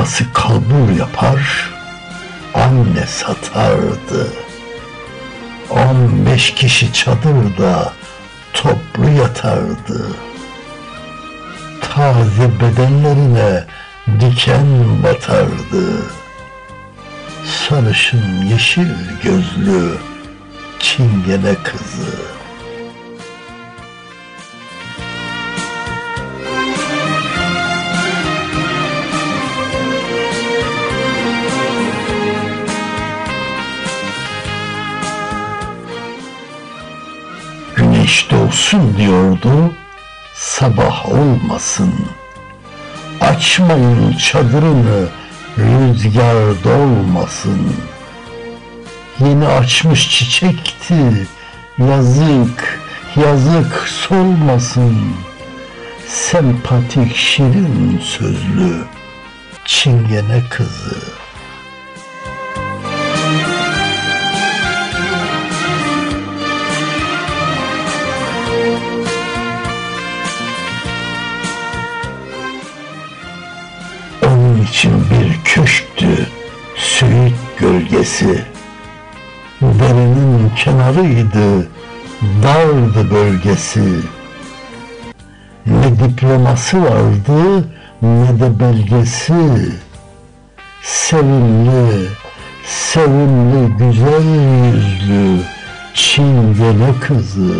babası kalbur yapar, anne satardı. 15 kişi çadırda toplu yatardı. Taze bedenlerine diken batardı. Sarışın yeşil gözlü çingene kızı. Güneş doğsun diyordu, sabah olmasın. Açmayın çadırını, rüzgar dolmasın. Yeni açmış çiçekti, yazık, yazık solmasın. Sempatik şirin sözlü çingene kızı. Onun için bir köşktü Söğüt gölgesi. Derenin kenarıydı, dardı bölgesi. Ne diploması vardı ne de belgesi. Sevimli, sevimli güzel yüzlü çingene kızı.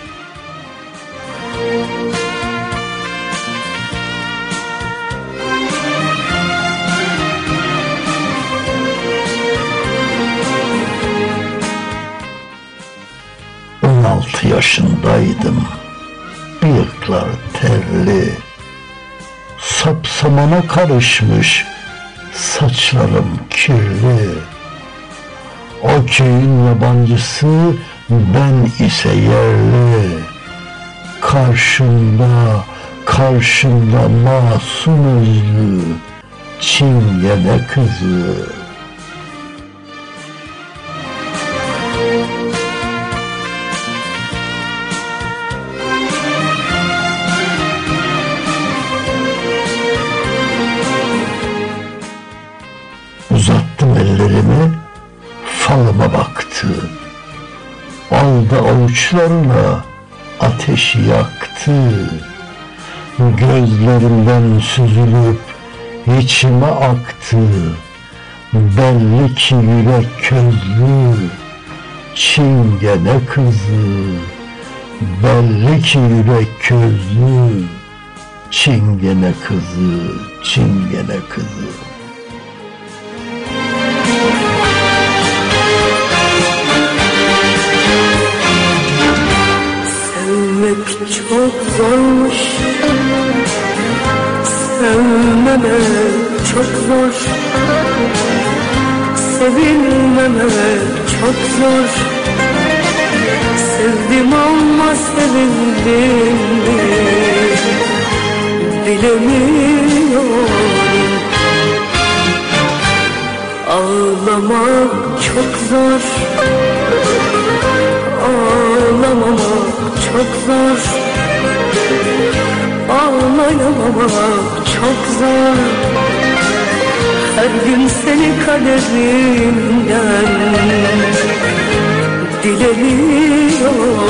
Altı yaşındaydım, bıyıklar terli, sapsamana karışmış, saçlarım kirli. O köyün yabancısı, ben ise yerli. Karşımda masum özlü çingene kızı. Uzattım ellerimi, falıma baktı. Aldı avuçlarına, ateşi yaktı. Gözlerimden süzülüp içime aktı. Belli ki yürek közlü çingene kızı. Belli ki yürek közlü çingene kızı, çingene kızı. Çok zormuş, sevmemek çok zor, sevilmemek çok zor. Sevdim ama sevildim bilemiyorum. Ağlamak çok zor, ağlamamak çok zor, ağlayamamak çok zor. Her gün seni kaderimden dileniyorum.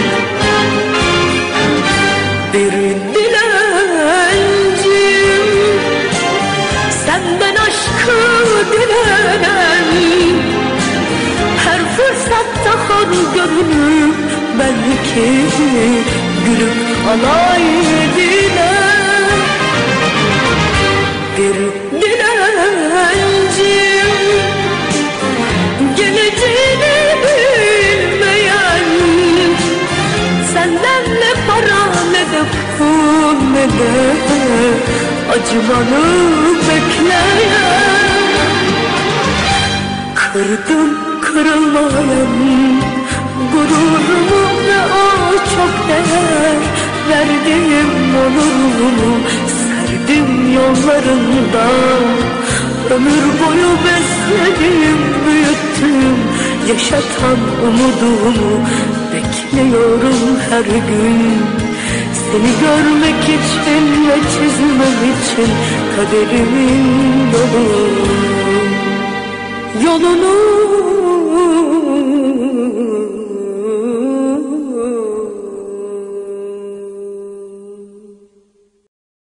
Bir dilencim, senden aşkı dilenen, her fırsatta hor görünüp belki gülüp alay edilen. Bir dilencim, geleceğini bilmeyen, senden ne para ne de pul ne de acımanı bekleyen. Kırdım kırılmayan gururumu ve o çok değer verdiğim onurumu serdim yollarında. Ömür boyu besledim, büyüttüm, yaşatan umudumu bekliyorum her gün. Seni görmek için ve çizim benim için kaderimin yolu. Yolunu